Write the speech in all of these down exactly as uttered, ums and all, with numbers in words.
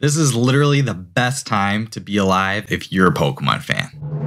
This is literally the best time to be alive if you're a Pokemon fan.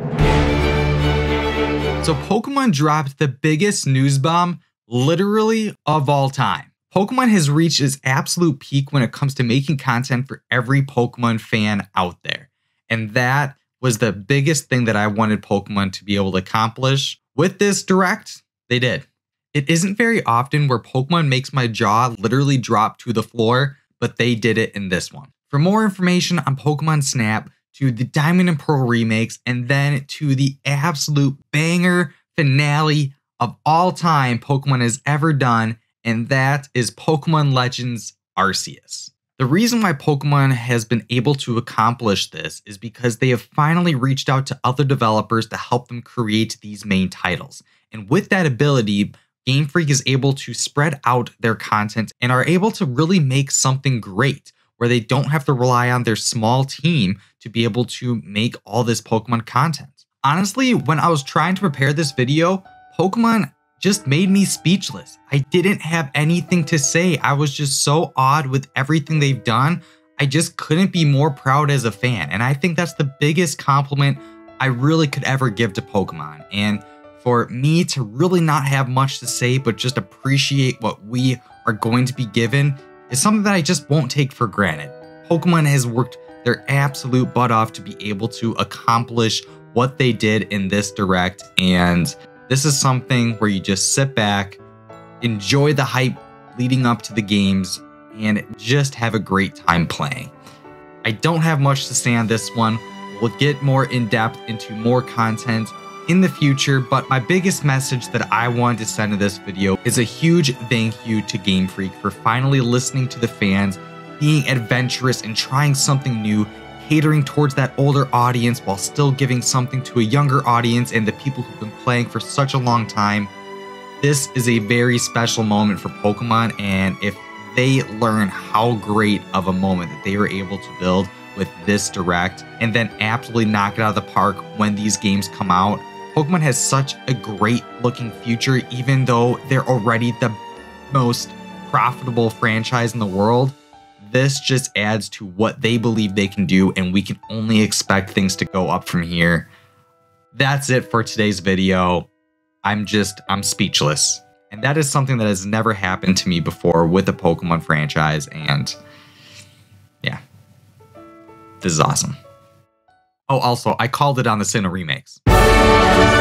So Pokemon dropped the biggest news bomb literally of all time. Pokemon has reached its absolute peak when it comes to making content for every Pokemon fan out there. And that was the biggest thing that I wanted Pokemon to be able to accomplish. With this Direct, they did. It isn't very often where Pokemon makes my jaw literally drop to the floor, but they did it in this one. For more information on Pokemon Snap, to the Diamond and Pearl remakes, and then to the absolute banger finale of all time Pokemon has ever done, and that is Pokemon Legends Arceus. The reason why Pokemon has been able to accomplish this is because they have finally reached out to other developers to help them create these main titles. And with that ability, Game Freak is able to spread out their content and are able to really make something great, where they don't have to rely on their small team to be able to make all this Pokemon content. Honestly, when I was trying to prepare this video, Pokemon just made me speechless. I didn't have anything to say. I was just so awed with everything they've done. I just couldn't be more proud as a fan. And I think that's the biggest compliment I really could ever give to Pokemon. And for me to really not have much to say, but just appreciate what we are going to be given, is something that I just won't take for granted. Pokemon has worked their absolute butt off to be able to accomplish what they did in this Direct, and this is something where you just sit back, enjoy the hype leading up to the games, and just have a great time playing. I don't have much to say on this one. We'll get more in depth into more content in the future, but my biggest message that I wanted to send in this video is a huge thank you to Game Freak for finally listening to the fans, being adventurous and trying something new, catering towards that older audience while still giving something to a younger audience and the people who've been playing for such a long time. This is a very special moment for Pokemon, and if they learn how great of a moment that they were able to build with this Direct and then absolutely knock it out of the park when these games come out, Pokemon has such a great looking future, even though they're already the most profitable franchise in the world. This just adds to what they believe they can do, and we can only expect things to go up from here. That's it for today's video. I'm just, I'm speechless. And that is something that has never happened to me before with the Pokemon franchise, and yeah, this is awesome. Oh, also, I called it on the Sinnoh remakes.